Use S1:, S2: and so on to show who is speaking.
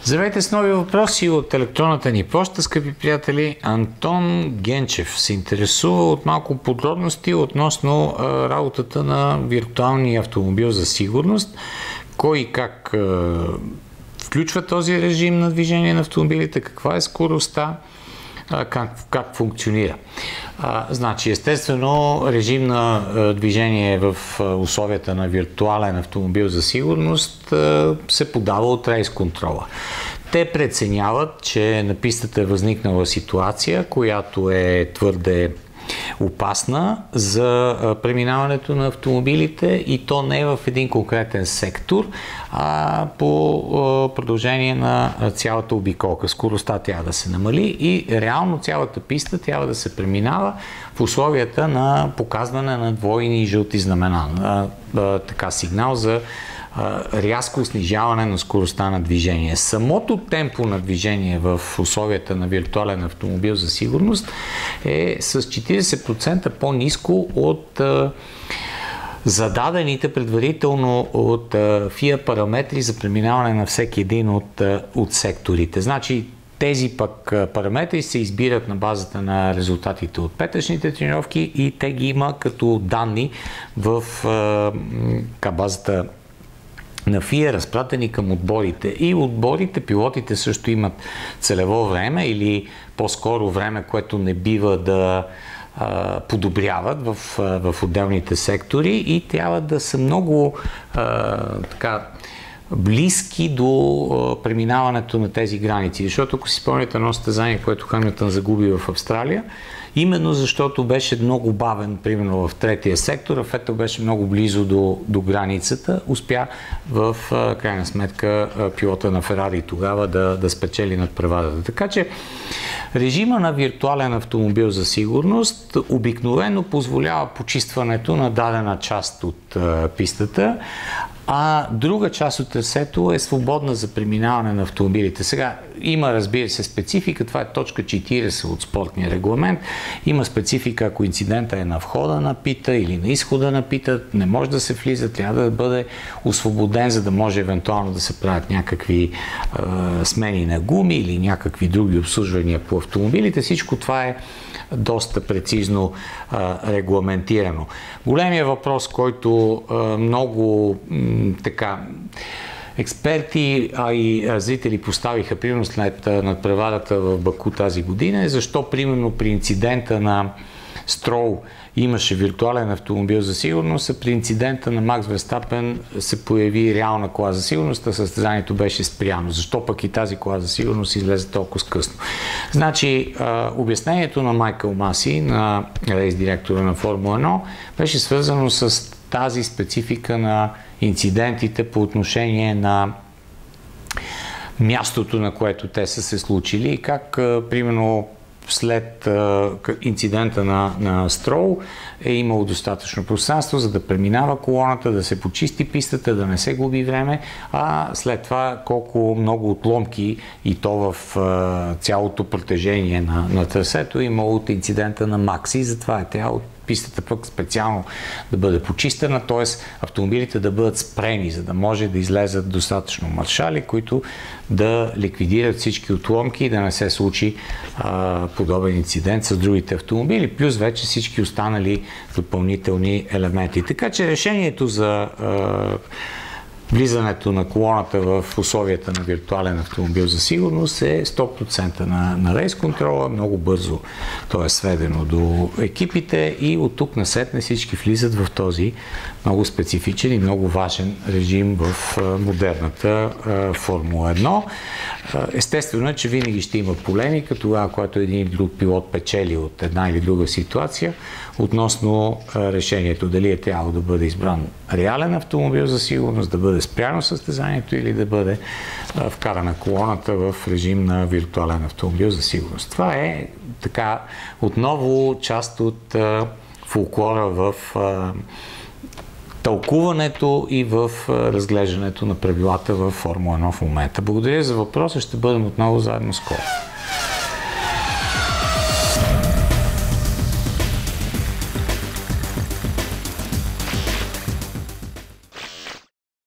S1: Здравейте с нови въпроси от електронната ни поща, скъпи приятели. Антон Генчев се интересува от малко подробности относно работата на виртуалния автомобил за сигурност. Кой и как включва този режим на движение на автомобилите, каква е скоростта, как функционира. Значи, естествено, режим на движение в условията на виртуален автомобил за сигурност се подава от рейс контрола. Те преценяват, че на пистата е възникнала ситуация, която е твърде опасна за преминаването на автомобилите и то не в един конкретен сектор, а по продължение на цялата обиколка. Скоростта трябва да се намали и реално цялата писта трябва да се преминава в условията на показване на двойни жълти знамена, сигнал за рязко снижаване на скоростта на движение. Самото темпо на движение в условията на виртуален автомобил за сигурност е с 40% по-ниско от зададените предварително от FIA параметри за преминаване на всеки един от секторите. Значи, тези пък параметри се избират на базата на резултатите от петъчните тренировки и те ги има като данни в базата на FIA, разпратени към отборите. И отборите, пилотите също имат целево време или по-скоро време, което не бива да подобряват в отделните сектори и трябва да са много близки до преминаването на тези граници. Защото ако си спомняте едно състезание, което Хамилтън загуби в Австралия, именно защото беше много бавен, примерно в третия сектор, а Фетел беше много близо до границата, успя в крайна сметка пилота на Ферари тогава да спечели надпреварата. Така че режима на виртуален автомобил за сигурност обикновено позволява почистването на дадена част от пистата, а друга част от трасето е свободна за преминаване на автомобилите. Сега има, разбира се, специфика. Това е точка 40 от спортния регламент. Има специфика, ако инцидента е на входа на пита или на изхода на пита, не може да се влиза, трябва да бъде освободен, за да може евентуално да се правят някакви смени на гуми или някакви други обслужвания по автомобилите. Всичко това е доста прецизно регламентирано. Големия въпрос, който много експерти, а и зрители поставиха примерно след надпреварата в Баку тази година е защо примерно при инцидента на Строл имаше виртуален автомобил за сигурност, а при инцидента на Макс Верстапен се появи реална кола за сигурност, а състезанието беше спряно. Защо пък и тази кола за сигурност излезе толкова късно? Значи, обяснението на Майкъл Маси, на рейс директора на Формула 1, беше свързано с тази специфика на инцидентите по отношение на мястото, на което те са се случили и как, примерно, след инцидента на Строл е имало достатъчно пространство, за да преминава колоната, да се почисти пистата, да не се губи време, а след това колко много отломки и то в цялото протежение на трасето имало от инцидента на Макси, затова е трябва пистата пък специално да бъде почистена, т.е. автомобилите да бъдат спрени, за да може да излезат достатъчно маршали, които да ликвидират всички отломки и да не се случи подобен инцидент с другите автомобили, плюс вече всички останали допълнителни елементи. Така че решението за влизането на колоната в условията на виртуален автомобил за сигурност е 100% на рейс контрола, много бързо то е сведено до екипите и от тук насетне всички влизат в този много специфичен и много важен режим в модерната Формула 1. Естествено е, че винаги ще има полемика тогава, когато един или друг пилот печели от една или друга ситуация относно решението дали е трябвало да бъде избран реален автомобил за сигурност, да бъде спряно състезанието или да бъде вкарана колоната в режим на виртуален автомобил за сигурност. Това е така отново част от фолклора в тълкуването и в разглеждането на правилата в Формула 1 в момента. Благодаря за въпроса, ще бъдем отново заедно скоро.